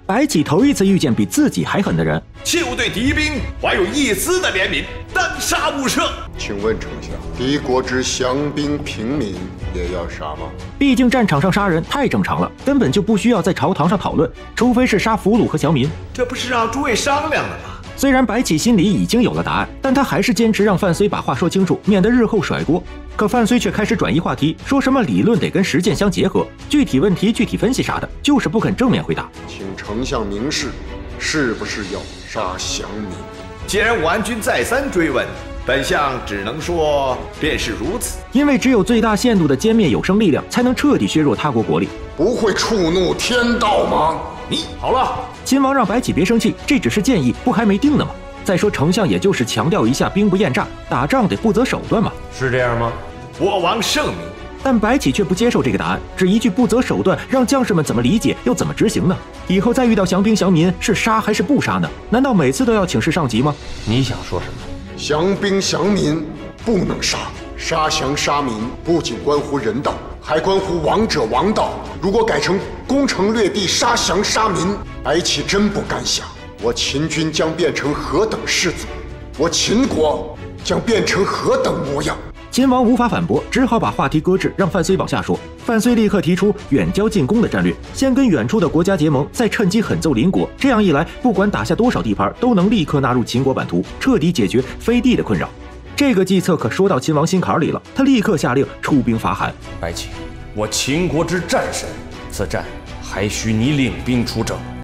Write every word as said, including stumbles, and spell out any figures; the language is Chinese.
白起头一次遇见比自己还狠的人， 就对敌兵怀有一丝的怜悯，单杀勿赦。 请问丞相，敌国之降兵平民也要杀吗？ 毕竟战场上杀人太正常了，根本就不需要在朝堂上讨论，除非是杀俘虏和降民。 这不是让诸位商量的吗？ 虽然白起心里已经有了答案，但他还是坚持让范睢把话说清楚，免得日后甩锅。可范睢却开始转移话题，说什么理论得跟实践相结合，具体问题具体分析啥的，就是不肯正面回答。 请丞相明示，是不是要杀降民？ 既然完军再三追问，本相只能说便是如此。 因为只有最大限度的歼灭有生力量，才能彻底削弱他国国力。 不会触怒天道吗？ 你好了。 秦王让白起别生气，这只是建议，不还没定呢吗？再说丞相也就是强调一下兵不厌诈，打仗得不择手段嘛。 是这样吗？ 我王圣明。 但白起却不接受这个答案，只一句不择手段，让将士们怎么理解又怎么执行呢？以后再遇到降兵降民，是杀还是不杀呢？难道每次都要请示上级吗？ 你想说什么？ 降兵降民不能杀，杀降杀民不仅关乎人道，还关乎王者王道。如果改成攻城略地、杀降杀民，白起真不敢想，我秦军将变成何等士卒，我秦国将变成何等模样。 秦王无法反驳，只好把话题搁置，让范睢往下说。范睢立刻提出远交近攻的战略，先跟远处的国家结盟，再趁机狠揍邻国。这样一来，不管打下多少地盘，都能立刻纳入秦国版图，彻底解决飞地的困扰。这个计策可说到秦王心坎里了，他立刻下令出兵伐韩。 白起，我秦国之战神，此战还需你领兵出征。